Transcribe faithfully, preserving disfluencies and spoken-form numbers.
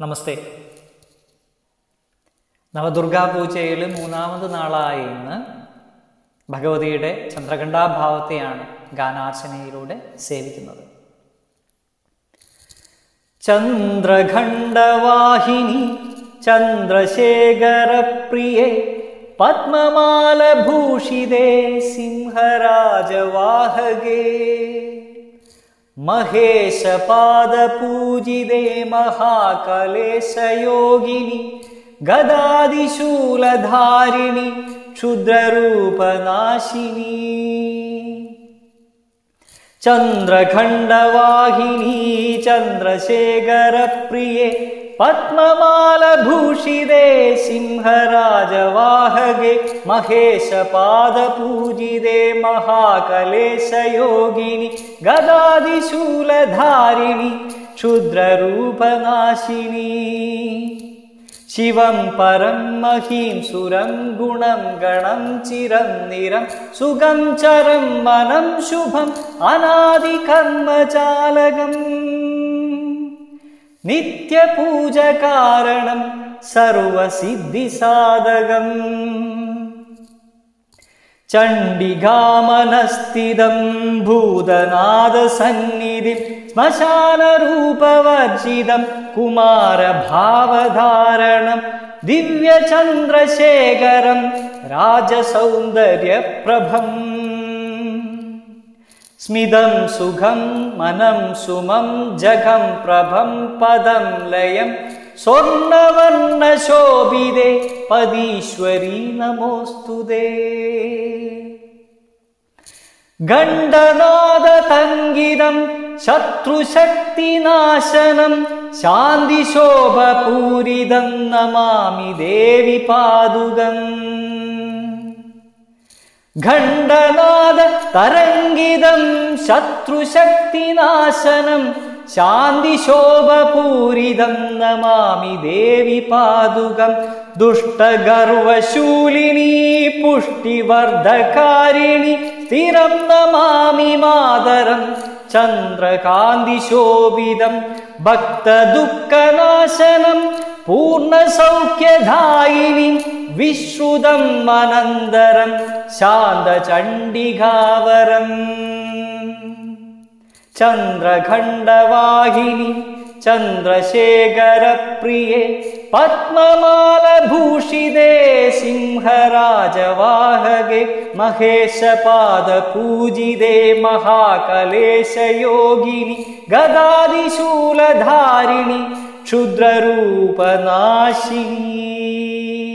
നമസ്തേ. നവദുർഗാ പൂജയിൽ മൂന്നാമത് നാളായി ഇന്ന് ഭഗവതിയുടെ ചന്ദ്രഘണ്ഠാഭാവത്തെയാണ് ഗാനാർച്ചനയിലൂടെ സേവിക്കുന്നത്. ചന്ദ്രഘണ്ഠവാഹിനി ചന്ദ്രശേഖരപ്രിയേ പത്മമാലഭൂഷിതേ സിംഹരാജവാഹകേ മഹേശപാദപൂജിതേ മഹാകലേശയോഗിനി ഗദാദിശൂലധാരിണി ക്ഷുദ്രരൂപനാശിനി. ചന്ദ്രഘണ്ഠവാഹിനി ചന്ദ്രശേഖരപ്രിയേ പത്മമാലഭൂഷിതേ സിംഹരാജവാഹകേ മഹേശപാദപൂജിതേ മഹാകലേശയോഗിനി ഗദാദിശൂലധാരിണി ക്ഷുദ്രരൂപനാശിനി. ശിവം പരം മഹീം സുരം ഗുണം ഗണം ചിരം നിരം സുഖം ചരം മനം ശുഭം അനാദി കർമ്മചാലകം നിത്യപൂജകാരണം സർവസിദ്ധിസാധകം. ചണ്ഡികാമനസ്ഥിതം ഭൂതനാദസന്നിധിം ശ്മശാനരൂപവർജിതം കുമാരഭാവധാരണം ദിവ്യചന്ദ്രശേഖരം രാജസൗന്ദര്യപ്രഭം. സ്മിതം സുഖം മനം സുമം ജഗം പ്രഭം പദം ലയം സ്വർണവർണ്ണശോഭിതേ പദീശ്വരീ നമോസ്തുതേ. ഖണ്ഡനാദതങ്കിതം ശത്രുശക്തിനാശനം ശാന്തിശോഭപൂരിതം നമാമി ദേവി പാദുകം. ഖണ്ഡനാദ തരംഗിതം ശത്രുശക്തിനാശനം ശാന്തിശോഭപൂരിതം നമാമി ദേവി പാദുകം. ദുഷ്ടഗർവശൂലിനി പുഷ്ടിവർദ്ധകാരിണി സ്ഥിരം നമാമി മാതരം ചന്ദ്രകാന്തിശോഭിതം. ഭക്തദുഃഖനാശനം പൂർണ്ണസൗഖ്യദായിനി വിശ്രുതം അനന്തരം ശാന്തചണ്ഡികാവരം. ചന്ദ്രഘണ്ഠവാഹിനി ചന്ദ്രശേഖരപ്രിയേ പത്മമാലഭൂഷിതേ സിംഹരാജവാഹകേ മഹേശപാദപൂജിതേ മഹാകലേശയോഗിനി ഗദാദിശൂലധാരിണി ക്ഷുദ്രരൂപനാശിനി.